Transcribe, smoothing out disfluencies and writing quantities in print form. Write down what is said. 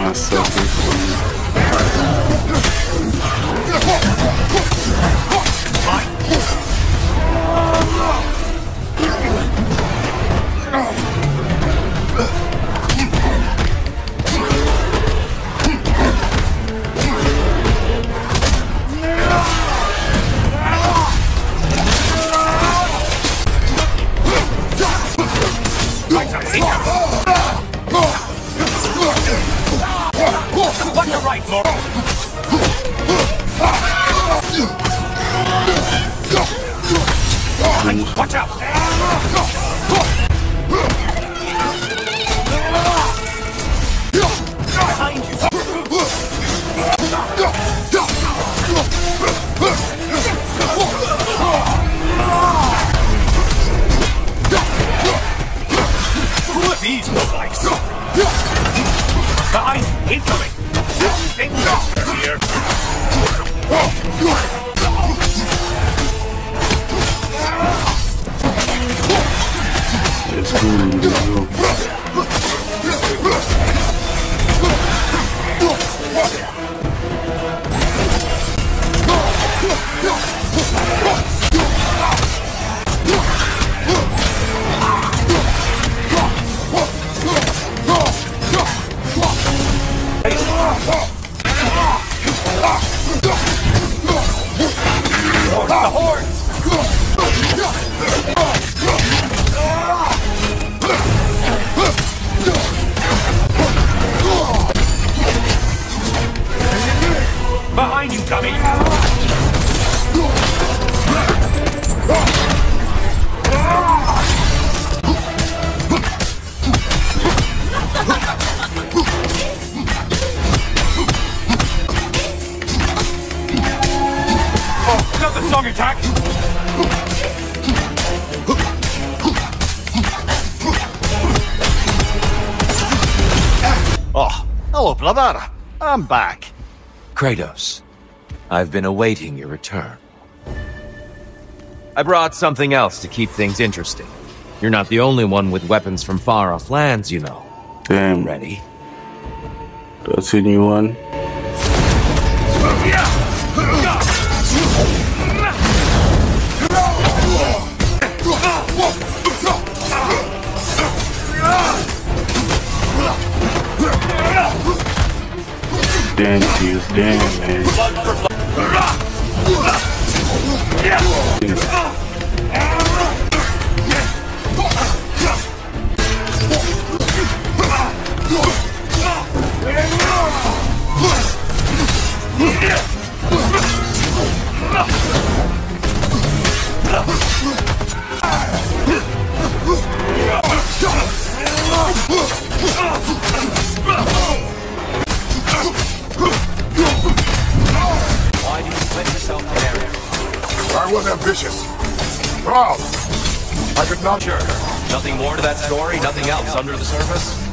myself in What's the right, moron? Watch out! Behind you! Who are these lookalikes? Behind! Incoming! Here! it's cool. The horns! Behind you, dummy! Oh, another song attack! Oh, hello, blabara. I'm back. Kratos, I've been awaiting your return. I brought something else to keep things interesting. You're not the only one with weapons from far-off lands, you know. Damn. Ready? That's a new one. Damn, Tears, damn, man. Why do you let yourself carry? I was ambitious. Proud. I could not. Sure. Nothing more to that story? Nothing else under the surface?